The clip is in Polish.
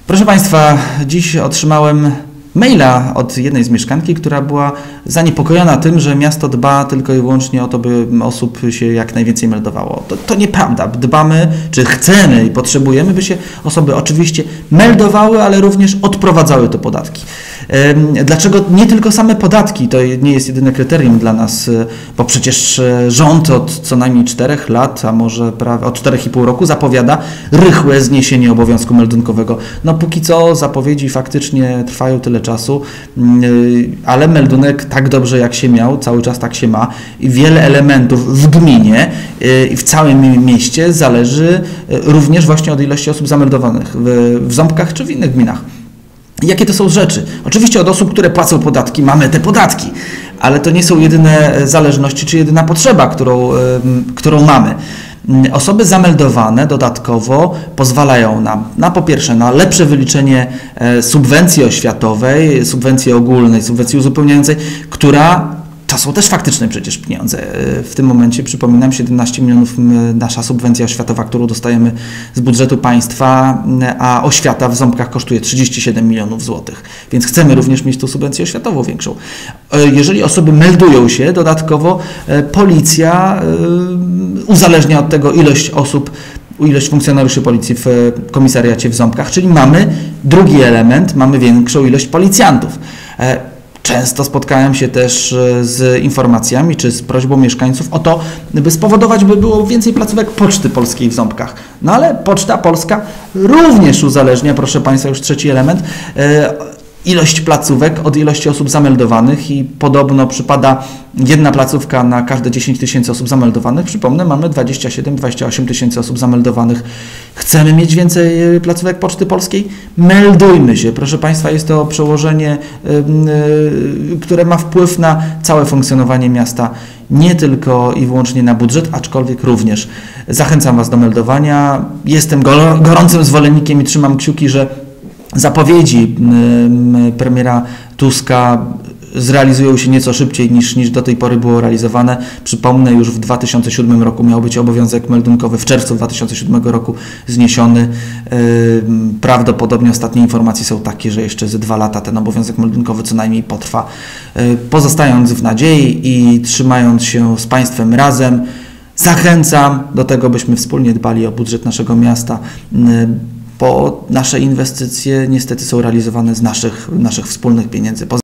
Proszę Państwa, dziś otrzymałem maila od jednej z mieszkanki, która była zaniepokojona tym, że miasto dba tylko i wyłącznie o to, by osób się jak najwięcej meldowało. To nieprawda. Dbamy, czy chcemy i potrzebujemy, by się osoby oczywiście meldowały, ale również odprowadzały te podatki. Dlaczego nie tylko same podatki? To nie jest jedyne kryterium dla nas, bo przecież rząd od co najmniej 4 lat, a może prawie od 4,5 roku zapowiada rychłe zniesienie obowiązku meldunkowego. No póki co zapowiedzi faktycznie trwają tyle czasu, ale meldunek tak dobrze jak się miał, cały czas tak się ma i wiele elementów w gminie i w całym mieście zależy również właśnie od ilości osób zameldowanych w Ząbkach czy w innych gminach. Jakie to są rzeczy? Oczywiście od osób, które płacą podatki, mamy te podatki, ale to nie są jedyne zależności czy jedyna potrzeba, którą mamy. Osoby zameldowane dodatkowo pozwalają nam po pierwsze na lepsze wyliczenie subwencji oświatowej, subwencji ogólnej, subwencji uzupełniającej, to są też faktyczne przecież pieniądze. W tym momencie, przypominam, 17 milionów nasza subwencja oświatowa, którą dostajemy z budżetu państwa, a oświata w Ząbkach kosztuje 37 milionów złotych. Więc chcemy również mieć tą subwencję oświatową większą. Jeżeli osoby meldują się, dodatkowo policja uzależnia od tego ilość funkcjonariuszy policji w komisariacie w Ząbkach, czyli mamy drugi element, mamy większą ilość policjantów. Często spotkałem się też z informacjami czy z prośbą mieszkańców o to, by spowodować, by było więcej placówek Poczty Polskiej w Ząbkach. No ale Poczta Polska również uzależnia, proszę Państwa, już trzeci element, ilość placówek od ilości osób zameldowanych i podobno przypada jedna placówka na każde 10 tysięcy osób zameldowanych. Przypomnę, mamy 27-28 tysięcy osób zameldowanych. Chcemy mieć więcej placówek Poczty Polskiej? Meldujmy się. Proszę Państwa, jest to przełożenie, które ma wpływ na całe funkcjonowanie miasta, nie tylko i wyłącznie na budżet, aczkolwiek również. Zachęcam Was do meldowania. Jestem gorącym zwolennikiem i trzymam kciuki, że zapowiedzi premiera Tuska zrealizują się nieco szybciej niż do tej pory było realizowane. Przypomnę, już w 2007 roku miał być obowiązek meldunkowy, w czerwcu 2007 roku zniesiony. Prawdopodobnie ostatnie informacje są takie, że jeszcze ze 2 lata ten obowiązek meldunkowy co najmniej potrwa. Pozostając w nadziei i trzymając się z Państwem razem, zachęcam do tego, byśmy wspólnie dbali o budżet naszego miasta, bo nasze inwestycje niestety są realizowane z naszych wspólnych pieniędzy.